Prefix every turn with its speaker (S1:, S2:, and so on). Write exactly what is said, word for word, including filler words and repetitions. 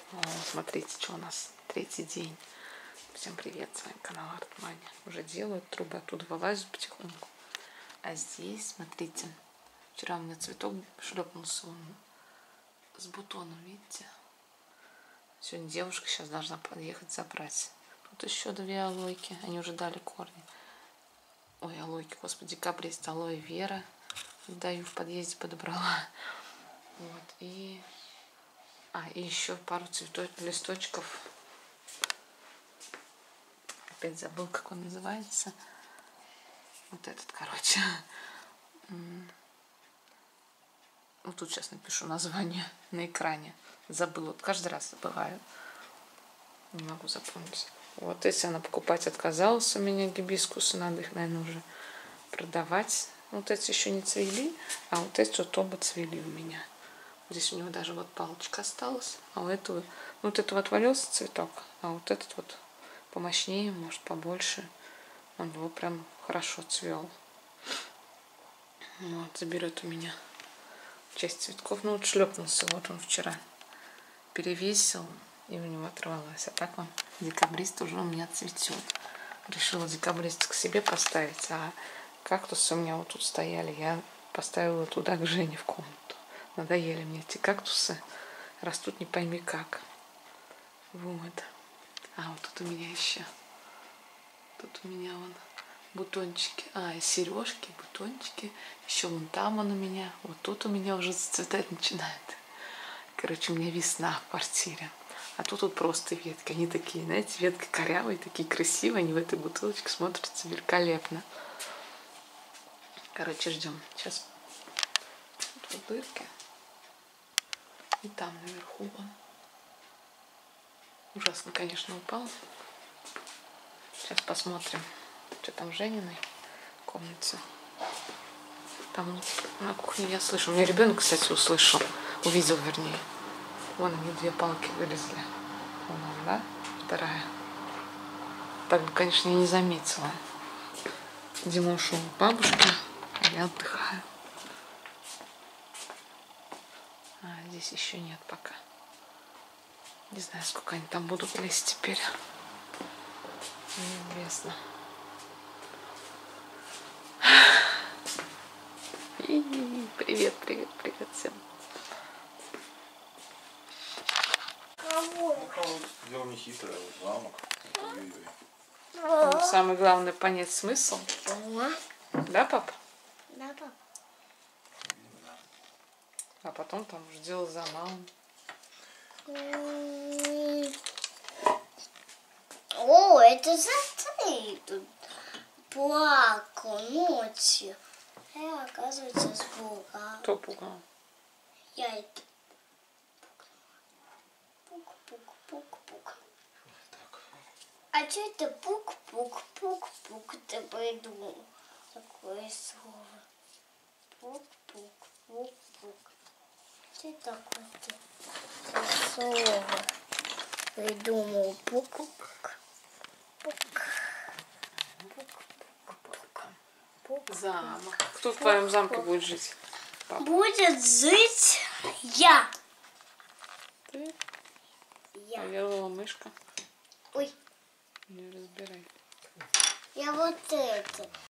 S1: О, смотрите, что у нас третий день. Всем привет, с вами канал Артмани. Уже делают трубы, оттуда вылазят потихоньку. А здесь, смотрите, вчера у меня цветок шлепнулся он с бутоном, видите? Сегодня девушка сейчас должна подъехать забрать. Тут еще две алойки, они уже дали корни. Ой, алойки, господи, декабрист, алоэ вера. Даю в подъезде, подобрала. Вот, и... А, и еще пару цветов, листочков. Опять забыл, как он называется. Вот этот, короче. Вот тут сейчас напишу название на экране. Забыла. Вот каждый раз забываю. Не могу запомнить. Вот если она покупать отказалась у меня гибискусы, надо их, наверное, уже продавать. Вот эти еще не цвели, а вот эти вот оба цвели у меня. Здесь у него даже вот палочка осталась, а у этого, ну, вот этого отвалился цветок, а вот этот вот помощнее, может побольше, он его прям хорошо цвел. Вот, заберет у меня часть цветков. Ну вот шлепнулся, вот он вчера перевесил, и у него оторвалось. А так он, декабрист, уже у меня цветет. Решила декабрист к себе поставить, а кактусы у меня вот тут стояли, я поставила туда к Жене в комнату. Надоели мне эти кактусы, растут не пойми как. Вот. А вот тут у меня еще, тут у меня вон бутончики, а, и сережки, бутончики, еще вон там он у меня, вот тут у меня уже зацветать начинает. Короче, у меня весна в квартире. А тут вот просто ветки, они такие, знаете, ветки корявые, такие красивые, они в этой бутылочке смотрятся великолепно. Короче, ждем. Сейчас тут вот дырки. И там наверху он. Ужасно, конечно, упал. Сейчас посмотрим, что там в Жениной комнате. Там на кухне я слышу. У меня ребенок, кстати, услышал. Увидел, вернее. Вон они две палки вылезли. Вон он, да? Вторая. Так бы, конечно, я не заметила. Дима ушел к бабушке, а я отдыхаю. А здесь еще нет пока. Не знаю, сколько они там будут лезть теперь. Неизвестно. Привет, привет, привет всем.
S2: Дело не хитрое, замок.
S1: Ну, самое главное понять смысл. Да, пап?
S3: Да, пап.
S1: А потом там уже дело за малым.
S3: О, это за ты тут плакал ночью. А я, оказывается, испугал.
S1: Кто пугал?
S3: Я это пук-пук-пук-пук. А что это пук-пук-пук-пук ты придумал? Такое слово. Пук-пук-пук-пук. Что такое ты слово придумал? Пук-пук.
S1: Замок. Кто в твоем замке будет жить? Папа.
S3: Будет жить я.
S1: Ты?
S3: Я.
S1: А я мышка.
S3: Ой,
S1: Не разбирай.
S3: я вот это.